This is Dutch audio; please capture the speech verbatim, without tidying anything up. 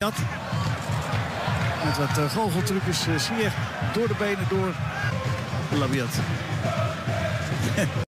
Met wat uh, goocheltrucjes uh, zie je door de benen door Labiat.